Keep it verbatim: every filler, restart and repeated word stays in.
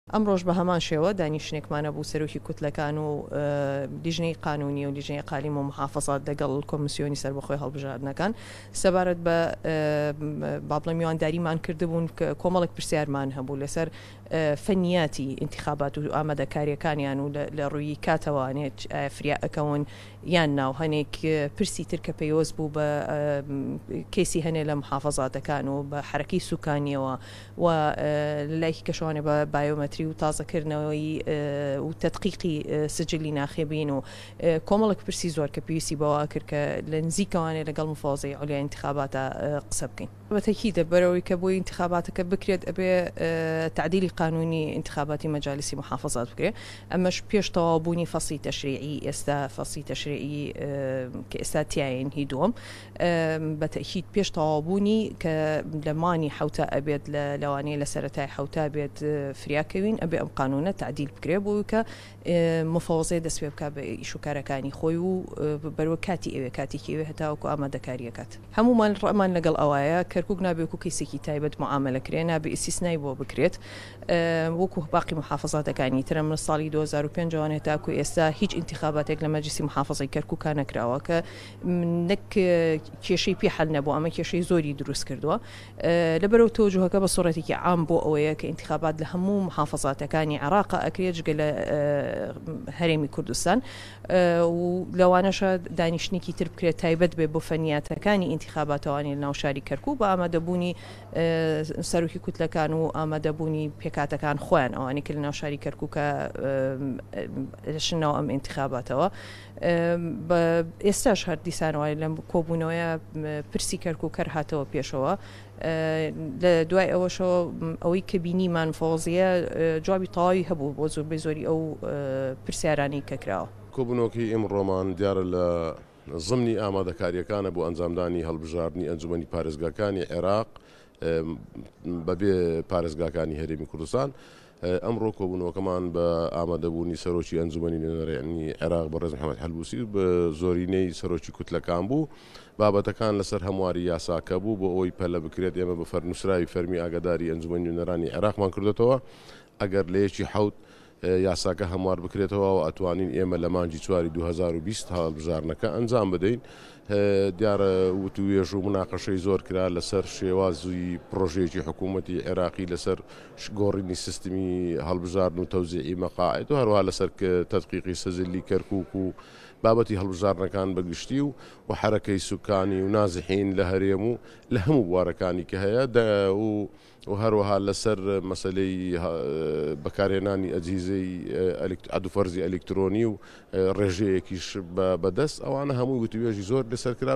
ئەمڕۆژ بە هەمان شێوە دانیشتێکمانە بوو سەرۆکی کوتلەکان و لیژنەی قانونی و لیژنەی قالیم و محافەزات لەگەڵ کۆمسیۆنی سەربەخۆی هەڵبژاردنەکان سەبارەت بە با بڵێم میوانداریمان کردبوون کە کۆمەڵێک پرسیارمان هەبوو لەسەر فەنیاتی انتخابات و ئامادەکاریەکانیان و لە ڕووی کاتەوانێت فریا ئەکەون یان ناو هەنێک پرسی تر کە پەیوەست بوو بە کێسی هەنێ لە محافەزاتەکان و بە حرەکەی سوکانیەوە و لایکی کەشوانێ بە بایۆمەتری و تازەکردنەوەی و تەدقیقی سجلی ناخێبین و کۆمەڵێک پرسی زۆر کە پێویستی بەوە کرد کە لە نزیکەوانێ لەگەڵ مفۆزەی عولیای انتخاباتە قسە بکەین. بەتەکیدە بەرەوەی کە بۆی انتخاباتەکە بکرێت ئەبێ تعدیلی قانونی انتخاباتی مەجالیسی محافەزات بکرێت. ئەمەش پێش تەواوبوونی فەسڵی تەشریعی ئێستا فەسڵی تەشریعی کە ئێستا تیایەن هی دووەم بەتەکید پێش تەواوبوونی کە لە مانی حوتە ئەبێت لە لەوانەیە لە سەرەتای حوتە بێت فریاکەوین ئەبێ ئەم قانونە تعدیل بکرێت بۆ کە مفۆزەی دەست پێ بکات بە ئیشوکارەکانی خۆی و بەروە کاتی ئەوێ کاتێکی ئەوێ هەتاوەکو ئامادەکاریەکات. هەمومان ڕەمان لەگەڵ ئەوایە کەرکووک نابێت کەیسێکی تایبەت معاملەکرێ نابێ ئیسیسنای بۆ بکرێت وەکو باقی محافەزاتەکانی ترە من ساڵی دوو هەزار و پێنج جوانێت تاکو ئێستا هیچ انتخاباتێک لە مەجلیسی محافەزەی کەرکووکە نەکراوە کە نەک کێشەی پێ حەل نەبوو ئەمە کێشەی زۆری دروست کردووە لەبەرەو تۆجوهەکە بە سوڕەتێکی عام بۆ ئەوەیە کە انتخابات لە هەموو محافەزاتەکانی عێراق ئەکرێت جگە لە هەرێمی کوردستان و لەوانەشە دانیشتێکی تر بکرێت تایبەت بێ بۆ فەنیاتەکانی انتخاباتەوانی لە ناو شاری کەرکووک بە ئامادەبوونی سەرۆکی کوتلەکان و ئامادەبوونی پێکاتەکان خۆیان ئەوانی کە لە ناو شاری کەرکووکە دەشنەوە ئەم انتخاباتەوە ئێستاش هەر دیسانەوەی لەم کۆبوونەوەیە پرسی کەرکووکەر هاتەوە پێشەوە لە دوای ئەوەشەوە ئەوەی کە بینیمان فۆزیە جوابی تەواوی هەبوو بۆ زۆر بە زۆری ئەو پرسیارانی کە کراوە. کۆبوونەوەکی ئێمڕۆمان دیارە لە ضمنی ئامادەکاریەکانە بۆ ئەنجامدانی هەڵبژاردننی ئەنجومەنی پارێزگاکانی عێراق بەبێ پارێزگاکانی هەرێمی کوردستان ئەمڕۆ کۆبوونەوەکەمان بە ئامادەبوونی سەرۆکی ئەنجومەنی نوێنەرانی عێراق بەڕێز محەممەد حەلبووسی بە زۆرینەی سەرۆکی کوتلەکان بوو بابەتەکان لەسەر هەمواری یاساکە بوو بۆ ئەوەی پەلە بکرێت ئێمە بە فەرنووسراوی فەرمی ئاگاداری ئەنجومەنی نوێنەرانی عێراقمان کردێتەوە ئەگەر لە یەکی حەوت یاساکە هەموار بکرێتەوە و ئەتوانین ئێمە لە مانجی چواری دوو هەزار و بیست هەڵبژارنەکە ئەنجام بدەین. دیارە وتوێژ و مناقەشەی زۆر کرا لەسەر شێوازی پرۆژەیەکی حکوومەتی عێراقی لەسەر گۆڕینی سیستمی هەڵبژاردن و تەوزیعی مەقاعد و هەروها لەسەر تەدقیقی سەجلی کەرکووک و بابەتی هەڵبژاردنەکان بەگشتی و و حرەکەی سوکانی و نازحین لە هەرێم و لە هەموو بوارەکانی کە هەیە و و هەروەها لەسەر مەسلەی بەکارهێنانی ئەجهیزەی عەدوفەرزی ئەلکترۆنی و ڕێژەیەکیش بەدەست ئەوانە هەموو وتوێژی زۆر لەسەر کرا